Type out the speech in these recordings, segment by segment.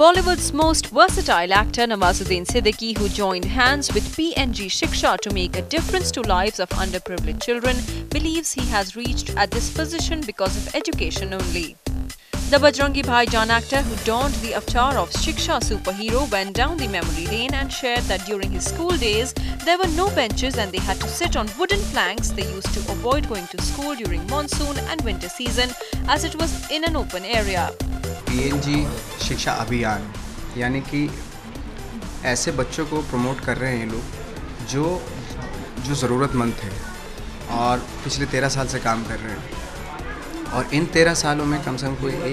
Bollywood's most versatile actor Nawazuddin Siddiqui, who joined hands with P&G Shiksha to make a difference to lives of underprivileged children, believes he has reached at this position because of education only. The Bajrangi Bhaijaan actor, who donned the avatar of Shiksha Superhero, went down the memory lane and shared that during his school days, there were no benches and they had to sit on wooden planks. They used to avoid going to school during monsoon and winter season as it was in an open area. P&G शिक्षा अभियान यानी कि ऐसे बच्चों को promote कर रहे हैं ये लोग जो ज़रूरतमंद थे और पिछले 13 साल से काम कर रहे हैं और इन 13 सालों में कम से कम कोई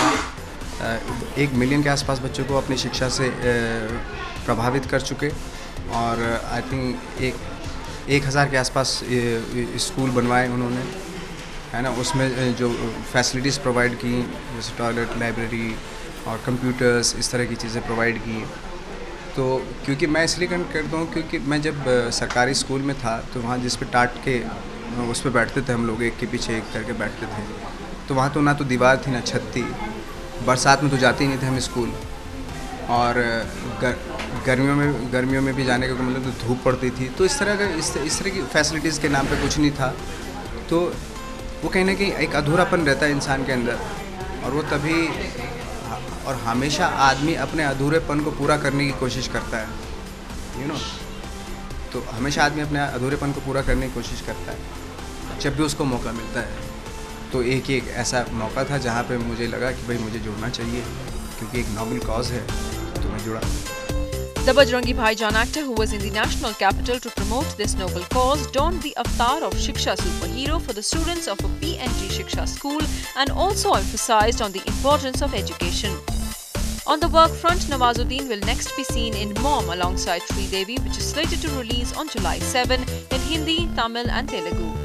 1 मिलियन के आसपास बच्चों को अपनी शिक्षा से प्रभावित कर चुके और आई थिंक 1,000 के आसपास स्कूल बनवाए उन्होंने, है ना। उसमें जो फैसिलिटीज़ प्रोवाइड की जैसे टॉयलेट, लाइब्रेरी और कंप्यूटर्स, इस तरह की चीज़ें प्रोवाइड की। तो क्योंकि मैं इसलिए करता हूँ क्योंकि मैं जब सरकारी स्कूल में था तो वहाँ जिस पे टाट के उस पर बैठते थे हम लोग, एक के पीछे एक करके बैठते थे, तो वहाँ तो ना तो दीवार थी ना छत थी। बरसात में तो जाते ही नहीं थे हम स्कूल और गर्मियों में भी जाने का मतलब तो धूप पड़ती थी। तो इस तरह की फैसिलिटीज़ के नाम पे कुछ नहीं था। तो वो कहीं ना कहीं एक अधूरापन रहता है इंसान के अंदर और वो तभी और हमेशा आदमी अपने अधूरेपन को पूरा करने की कोशिश करता है, यू नो। तो हमेशा आदमी अपने अधूरेपन को पूरा करने की कोशिश करता है जब भी उसको मौका मिलता है। तो एक ऐसा मौका था जहाँ पे मुझे लगा कि भाई मुझे जुड़ना चाहिए क्योंकि एक नोबल कॉज है, तो मैं जुड़ा। The Bajrangi Bhaijaan actor, who was in the national capital to promote this noble cause, donned the avatar of Shiksha Superhero for the students of a P&G Shiksha School and also emphasized on the importance of education. On the work front, Nawazuddin will next be seen in Mom alongside Sridevi, which is slated to release on July 7 in Hindi, Tamil and Telugu.